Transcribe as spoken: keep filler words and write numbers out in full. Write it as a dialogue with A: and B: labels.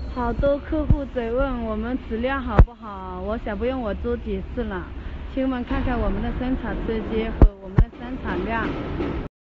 A: 好多客户追问我们质量好不好，我想不用我多解释了，请你们看看我们的生产时间和我们的生产量。